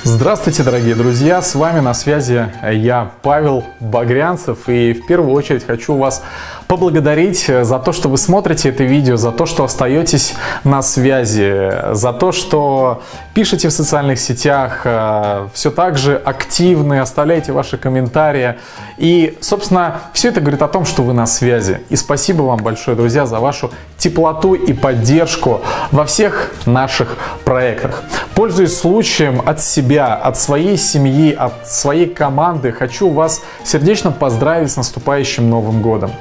Здравствуйте, дорогие друзья! С вами на связи я, Павел Багрянцев, и в первую очередь хочу вас поблагодарить за то, что вы смотрите это видео, за то, что остаетесь на связи, за то, что пишете в социальных сетях, все так же активны, оставляете ваши комментарии. И, собственно, все это говорит о том, что вы на связи. И спасибо вам большое, друзья, за вашу теплоту и поддержку во всех наших проектах. Пользуясь случаем, от себя, от своей семьи, от своей команды, хочу вас сердечно поздравить с наступающим Новым годом.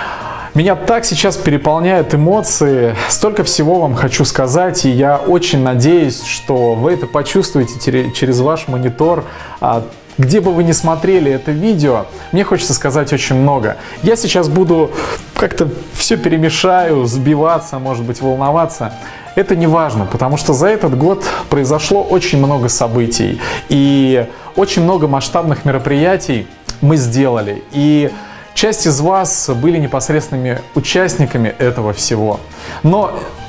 Меня так сейчас переполняют эмоции, столько всего вам хочу сказать, и я очень надеюсь, что вы это почувствуете через ваш монитор. Где бы вы ни смотрели это видео, мне хочется сказать очень много. Я сейчас буду как-то все перемешаю, сбиваться, может быть, волноваться. Это не важно, потому что за этот год произошло очень много событий, и очень много масштабных мероприятий мы сделали. И часть из вас были непосредственными участниками этого всего. Но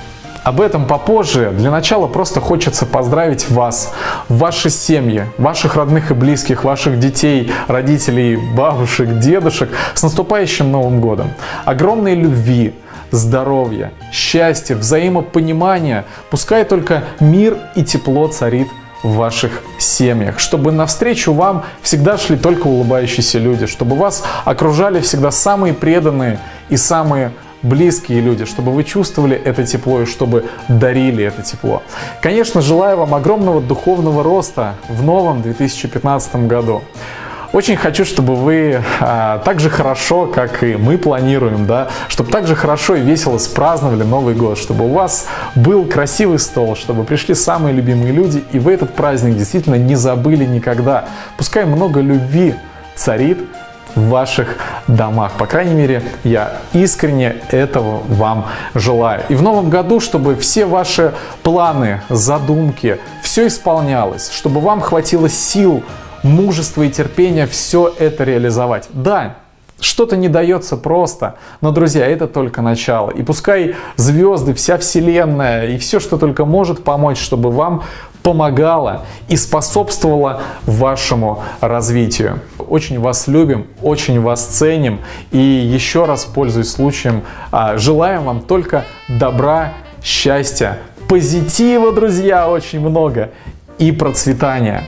об этом попозже. Для начала просто хочется поздравить вас, ваши семьи, ваших родных и близких, ваших детей, родителей, бабушек, дедушек с наступающим Новым годом. Огромной любви, здоровья, счастья, взаимопонимания. Пускай только мир и тепло царит в ваших семьях, чтобы навстречу вам всегда шли только улыбающиеся люди, чтобы вас окружали всегда самые преданные и самые близкие люди, чтобы вы чувствовали это тепло и чтобы дарили это тепло. Конечно, желаю вам огромного духовного роста в новом 2015 году. Очень хочу, чтобы вы так же хорошо, как и мы планируем, чтобы так же хорошо и весело спраздновали Новый год, чтобы у вас был красивый стол, чтобы пришли самые любимые люди, и вы этот праздник действительно не забыли никогда. Пускай много любви царит в ваших домах. По крайней мере, я искренне этого вам желаю. И в новом году, чтобы все ваши планы, задумки, все исполнялось, чтобы вам хватило сил, мужества и терпения все это реализовать. Да, что-то не дается просто, но, друзья, это только начало. И пускай звезды, вся вселенная и все, что только может помочь, чтобы вам помогало и способствовало вашему развитию. Очень вас любим, очень вас ценим. И еще раз, пользуясь случаем, желаем вам только добра, счастья, позитива, друзья, очень много, и процветания.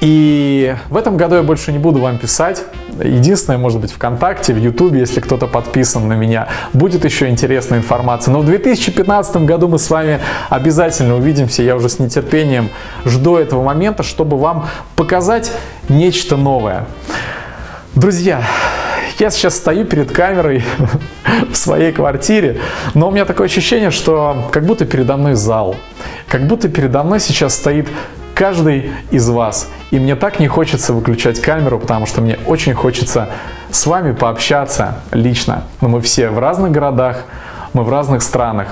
И в этом году я больше не буду вам писать. Единственное, может быть, ВКонтакте, в Ютубе, если кто-то подписан на меня, будет еще интересная информация. Но в 2015 году мы с вами обязательно увидимся. Я уже с нетерпением жду этого момента, чтобы вам показать нечто новое. Друзья, я сейчас стою перед камерой в своей квартире, но у меня такое ощущение, что как будто передо мной зал, как будто передо мной сейчас стоит каждый из вас. И мне так не хочется выключать камеру, потому что мне очень хочется с вами пообщаться лично. Но мы все в разных городах, мы в разных странах.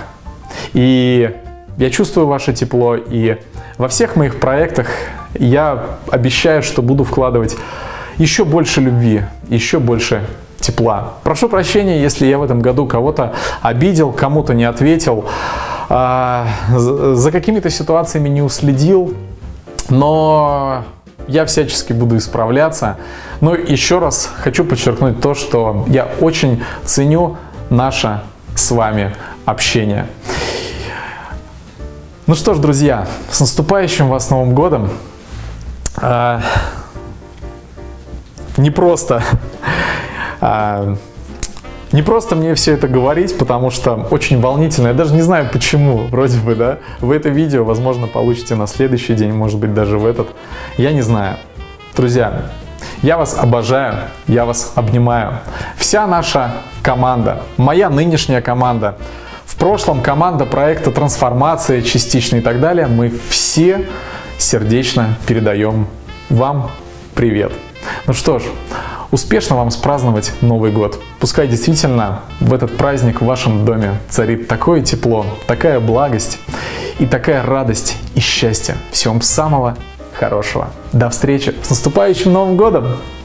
И я чувствую ваше тепло, и во всех моих проектах я обещаю, что буду вкладывать еще больше любви, еще больше тепла. Прошу прощения, если я в этом году кого-то обидел, кому-то не ответил, за какими-то ситуациями не уследил. Но я всячески буду исправляться. Но еще раз хочу подчеркнуть то, что я очень ценю наше с вами общение. Ну что ж, друзья, с наступающим вас Новым годом. Не просто мне все это говорить, потому что очень волнительно. Я даже не знаю почему, вроде бы, да. Вы это видео, возможно, получите на следующий день, может быть, даже в этот. Я не знаю. Друзья, я вас обожаю, я вас обнимаю. Вся наша команда, моя нынешняя команда, в прошлом команда проекта «Трансформация» частично и так далее, мы все сердечно передаем вам привет. Ну что ж, успешно вам спраздновать Новый год. Пускай действительно в этот праздник в вашем доме царит такое тепло, такая благость и такая радость и счастье. Всего вам самого хорошего. До встречи с наступающим Новым годом!